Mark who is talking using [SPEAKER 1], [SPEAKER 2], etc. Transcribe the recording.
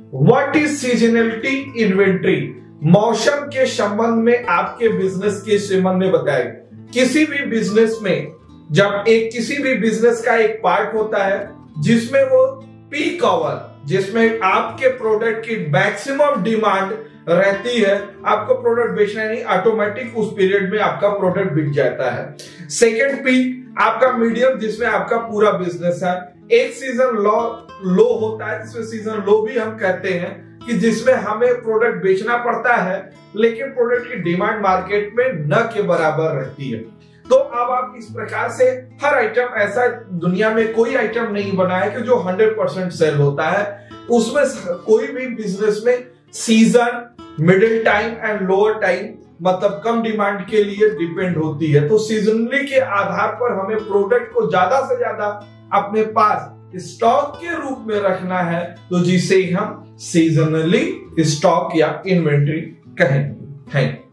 [SPEAKER 1] What is seasonality inventory? मौसम के संबंध में आपके बिजनेस के संबंध में बताए। किसी भी बिजनेस में जब किसी भी बिजनेस का एक पार्ट होता है जिसमें वो पीक आवर, जिसमें आपके प्रोडक्ट की मैक्सिमम डिमांड रहती है, आपको प्रोडक्ट बेचना नहीं, ऑटोमेटिक उस पीरियड में आपका प्रोडक्ट बिक जाता है। सेकंड पीक आपका मीडियम, जिसमें आपका पूरा बिजनेस है। एक सीजन लो होता है जिसमें सीजन लो भी हम कहते हैं, कि जिसमें हमें प्रोडक्ट बेचना पड़ता है लेकिन प्रोडक्ट की डिमांड मार्केट में न के बराबर रहती है। तो अब आप इस प्रकार से हर आइटम, ऐसा दुनिया में कोई आइटम नहीं बना है कि जो 100% सेल होता है। उसमें कोई भी बिजनेस में season, middle time and lower time, मतलब कम डिमांड के लिए डिपेंड होती है। तो सीजनली के आधार पर हमें प्रोडक्ट को ज्यादा से ज्यादा अपने पास स्टॉक के रूप में रखना है, तो जिसे हम सीजनली स्टॉक या इन्वेंट्री कहेंगे। Thank you.